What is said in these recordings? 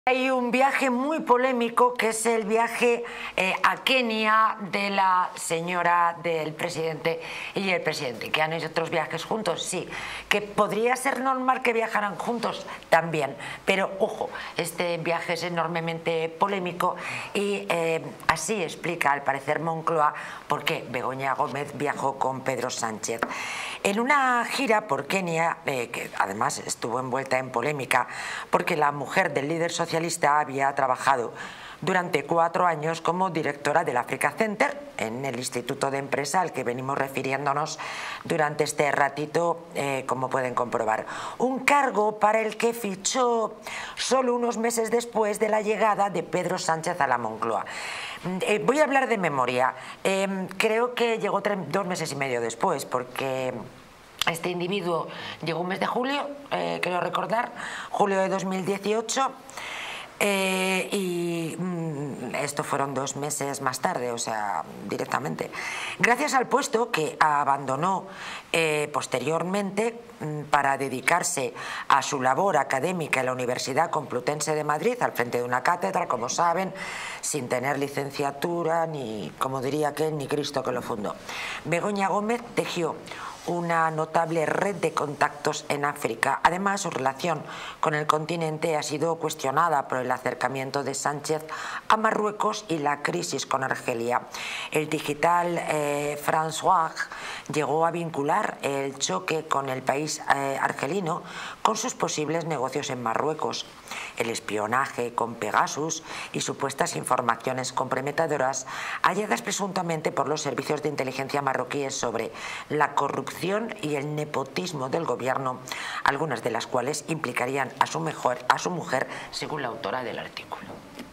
Hay un viaje muy polémico que es el viaje a Kenia de la señora del presidente y el presidente, que han hecho otros viajes juntos, sí, que podría ser normal que viajaran juntos también, pero ojo, este viaje es enormemente polémico y así explica al parecer Moncloa por qué Begoña Gómez viajó con Pedro Sánchez. En una gira por Kenia, que además estuvo envuelta en polémica porque la mujer del líder socialista había trabajado durante 4 años como directora del Africa Center en el Instituto de Empresa al que venimos refiriéndonos durante este ratito, como pueden comprobar. Un cargo para el que fichó solo unos meses después de la llegada de Pedro Sánchez a la Moncloa. Voy a hablar de memoria. Creo que llegó 2 meses y medio después, porque este individuo llegó un mes de julio, creo recordar, julio de 2018. Y esto fueron 2 meses más tarde, o sea, directamente. Gracias al puesto que abandonó posteriormente para dedicarse a su labor académica en la Universidad Complutense de Madrid, al frente de una cátedra, como saben, sin tener licenciatura, ni, como diría que ni Cristo que lo fundó. Begoña Gómez tejió una notable red de contactos en África. Además, su relación con el continente ha sido cuestionada por el acercamiento de Sánchez a Marruecos y la crisis con Argelia. El digital François llegó a vincular el choque con el país argelino con sus posibles negocios en Marruecos, el espionaje con Pegasus y supuestas informaciones comprometedoras halladas presuntamente por los servicios de inteligencia marroquíes sobre la corrupción y el nepotismo del gobierno, algunas de las cuales implicarían a su mujer, según la autora del artículo.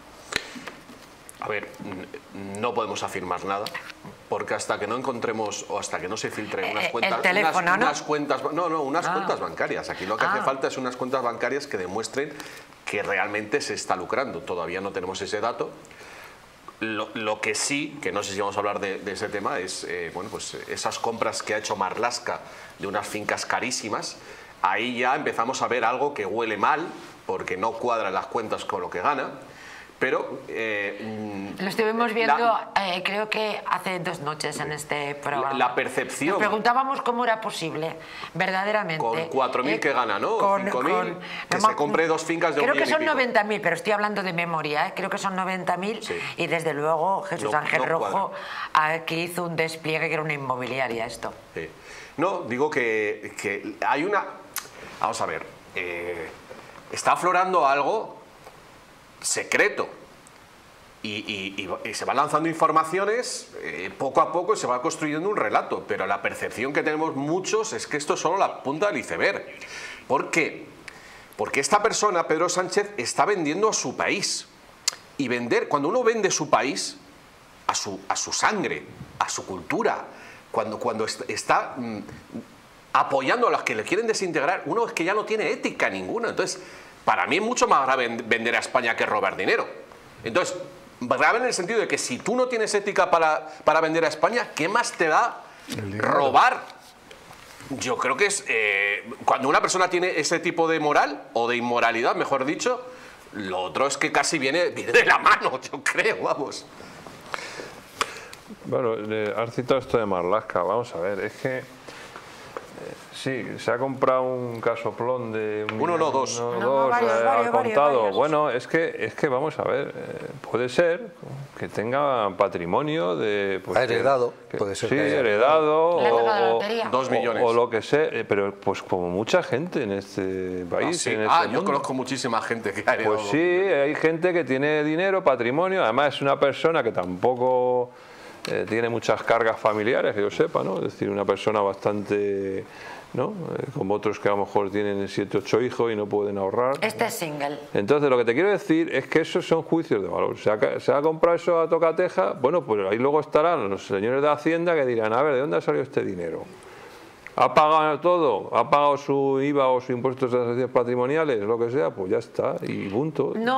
A ver, no podemos afirmar nada, porque hasta que no encontremos o hasta que no se filtren unas cuentas, el teléfono, unas cuentas bancarias. Aquí lo que hace falta es unas cuentas bancarias que demuestren que realmente se está lucrando. Todavía no tenemos ese dato. Lo que sí, que no sé si vamos a hablar de ese tema, es bueno, pues esas compras que ha hecho Marlaska de unas fincas carísimas. Ahí ya empezamos a ver algo que huele mal, porque no cuadran las cuentas con lo que gana. Pero lo estuvimos viendo, creo que hace 2 noches en este programa. La percepción. Nos preguntábamos cómo era posible, verdaderamente. Con 4.000 que gana, ¿no? 5.000, que se compre 2 fincas de 1 millón y pico. Creo que son 90.000, pero estoy hablando de memoria, creo que son 90.000, sí. Y desde luego Jesús Ángel Rojo aquí hizo un despliegue que era una inmobiliaria esto. Sí. No, digo que hay una... Vamos a ver, está aflorando algo secreto y se van lanzando informaciones poco a poco, se va construyendo un relato, pero la percepción que tenemos muchos es que esto es solo la punta del iceberg. ¿Por qué? Porque esta persona, Pedro Sánchez, está vendiendo a su país, y cuando uno vende su país, a su sangre, a su cultura, cuando está apoyando a los que le quieren desintegrar, uno es que ya no tiene ética ninguna. Entonces, para mí es mucho más grave vender a España que robar dinero. Entonces, grave en el sentido de que si tú no tienes ética para vender a España, ¿qué más te da robar? Yo creo que es... cuando una persona tiene ese tipo de moral, o de inmoralidad, mejor dicho, lo otro es que casi viene de la mano, yo creo, vamos. Bueno, has citado esto de Marlaska, vamos a ver, es que... Sí, se ha comprado un casoplón de... dos. Ha contado. Varios. Bueno, es que vamos a ver, puede ser que tenga patrimonio de... Pues, heredado, puede ser. Sí, heredado, o 2 millones. O lo que sea, pero pues como mucha gente en este país. Sí. En este yo mundo. conozco muchísima gente que ha heredado. Pues sí, hay gente que tiene dinero, patrimonio, además es una persona que tampoco... tiene muchas cargas familiares, que yo sepa, ¿no? Es decir, una persona bastante, ¿no? Como otros que a lo mejor tienen 7, 8 hijos y no pueden ahorrar. Este es single. Entonces, lo que te quiero decir es que esos son juicios de valor. Se ha comprado eso a tocateja, bueno, pues ahí luego estarán los señores de Hacienda que dirán, a ver, ¿de dónde ha salido este dinero? ¿Ha pagado todo? ¿Ha pagado su IVA o su impuestos de asociaciones patrimoniales? Lo que sea, pues ya está, y punto. No.